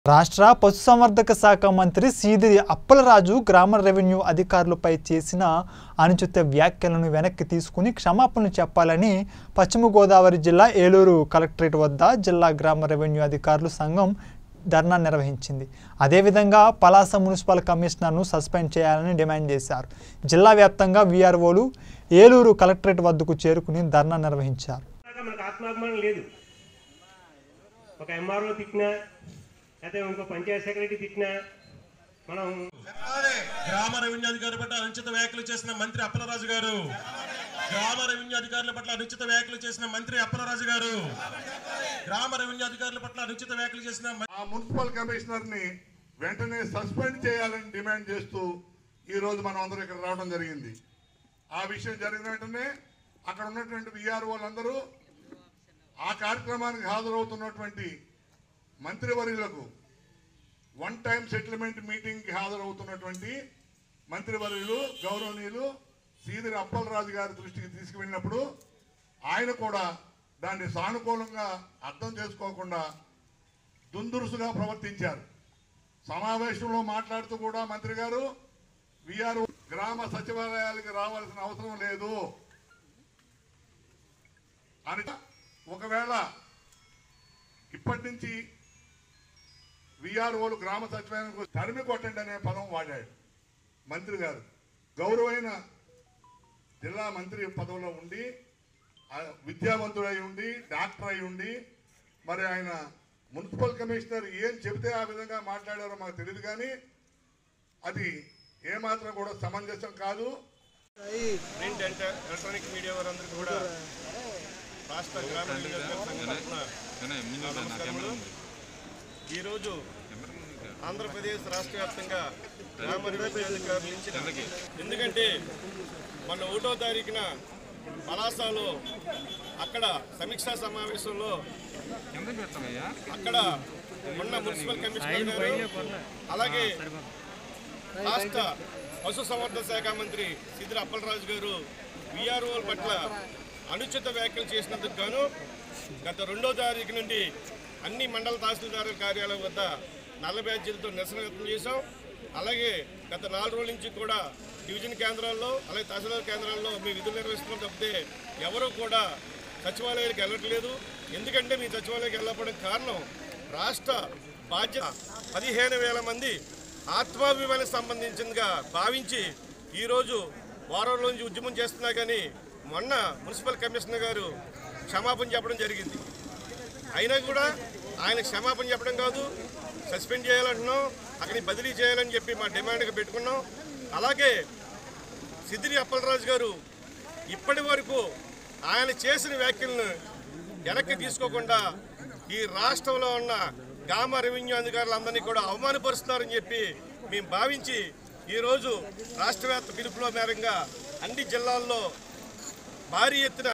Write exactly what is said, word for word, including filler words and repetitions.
రాష్ట్ర పశుసంవర్ధక శాఖ మంత్రి సీదిరి అప్పలరాజు గ్రామ రెవెన్యూ అధికారులపై చేసిన అనుచిత వ్యాఖ్యలను వెనక్కి తీసుకుని క్షమాపణలు చెప్పాలని పశ్చిమ గోదావరి జిల్లా ఏలూరు కలెక్టరేట్ వద్ద జిల్లా గ్రామ రెవెన్యూ అధికారుల సంఘం ధర్నా నిర్వహించింది. అదేవిధంగా పలాస మున్సిపల్ కమిషనర్ను సస్పెండ్ చేయాలని డిమాండ్ చేశారు. జిల్లా వ్యాప్తంగా వీఆర్ఓలు ఏలూరు కలెక్టరేట్ వద్దకు చేరుకుని ధర్నా నిర్వహించారు. అయితే ఇంకో పంచాయత్ సెక్రటరీ తిట్టినా మనం గ్రామ రెవెన్యూ అధికారుల పట్ల అనుచిత వ్యాఖ్యలు చేసిన మంత్రి అప్పలరాజు గారు గ్రామ రెవెన్యూ అధికారుల పట్ల అనుచిత వ్యాఖ్యలు చేసిన మంత్రి అప్పలరాజు గారు గ్రామ రెవెన్యూ అధికారుల పట్ల అనుచిత వ్యాఖ్యలు చేసిన ఆ మున్సిపల్ కమిషనర్ ని వెంటనే సస్పెండ్ చేయాలని డిమాండ్ చేస్తూ ఈ రోజు మనం అందరూ ఇక్కడ రావడం జరిగింది. ఆ విషయం జరిగిన వెంటనే అక్కడ ఉన్నటువంటి విఆర్ఓలందరూ ఆ కార్యక్రమానికి హాజరవుతున్నటువంటి మంత్రివర్యులకు వన్ టైం సెటిల్మెంట్ మీటింగ్కి హాజరవుతున్నటువంటి మంత్రివర్యులు గౌరవనీయులు సీదిరి అప్పలరాజు గారి దృష్టికి తీసుకువెళ్ళినప్పుడు ఆయన కూడా దాన్ని సానుకూలంగా అర్థం చేసుకోకుండా దుందురుసుగా ప్రవర్తించారు. సమావేశంలో మాట్లాడుతూ కూడా మంత్రి గారు విఆర్ఓ గ్రామ సచివాలయాలకు రావాల్సిన అవసరం లేదు అని, ఒకవేళ ఇప్పటి నుంచి విఆర్ఓలు గ్రామ సచివాలయానికి తరిమి కొట్టండి అనే పదం వాడాడు మంత్రి గారు. గౌరవైన జిల్లా మంత్రి పదవిలో ఉండి విద్యావంతుడై ఉండి డాక్టర్ అయి ఉండి మరి ఆయన మున్సిపల్ కమిషనర్ ఏం చెబితే ఆ విధంగా మాట్లాడారో మాకు తెలియదు, కానీ అది ఏమాత్రం కూడా సమంజసం కాదు. ప్రింట్ అండ్ ఎలక్ట్రానిక్ మీడియా వారందరికీ కూడా రాష్ట్ర గ్రామ ఈరోజు ఆంధ్రప్రదేశ్ రాష్ట్ర వ్యాప్తంగా గ్రామ రెవెన్యూ అధికారులు ఇచ్చిన, ఎందుకంటే మొన్న ఒకటో తారీఖున పలాసలో అక్కడ సమీక్షా సమావేశంలో అక్కడ ఉన్న మున్సిపల్ కమిషనర్ గారు అలాగే రాష్ట్ర పశుసంవర్ధక శాఖ మంత్రి సీదిరి అప్పలరాజు గారు విఆర్ఓల పట్ల అనుచిత వ్యాఖ్యలు చేసినందుకు గాను గత రెండో తారీఖు నుండి అన్ని మండల తహసీల్దారుల కార్యాలయం వద్ద నల్ల బ్యాడ్జీలతో నిరసన వ్యక్తం చేశాం. అలాగే గత నాలుగు రోజుల నుంచి కూడా డివిజన్ కేంద్రాల్లో అలాగే తహసీల్దార్ కేంద్రాల్లో మీ విధులు నిర్వహిస్తున్నాం తప్పితే ఎవరూ కూడా సచివాలయాలకు వెళ్ళట్లేదు. ఎందుకంటే మీ సచివాలయానికి వెళ్ళకపోవడానికి కారణం రాష్ట్ర బాధ్యత పదిహేను వేల మంది ఆత్మాభిమానికి సంబంధించిందిగా భావించి ఈరోజు వారం రోజు నుంచి ఉద్యమం చేస్తున్నా కానీ మొన్న మున్సిపల్ కమిషనర్ గారు క్షమాపణ చెప్పడం జరిగింది. అయినా కూడా ఆయన క్షమాపణ చెప్పడం కాదు, సస్పెండ్ చేయాలంటున్నాం, అక్కడికి బదిలీ చేయాలని చెప్పి మా డిమాండ్గా పెట్టుకున్నాం. అలాగే సీదిరి అప్పలరాజు గారు ఇప్పటి వరకు ఆయన చేసిన వ్యాఖ్యలను వెనక్కి తీసుకోకుండా ఈ రాష్ట్రంలో ఉన్న గ్రామ రెవెన్యూ అధికారులందరినీ కూడా అవమానపరుస్తున్నారని చెప్పి మేము భావించి ఈరోజు రాష్ట్ర వ్యాప్త పిలుపులో మేరంగా అన్ని జిల్లాల్లో భారీ ఎత్తున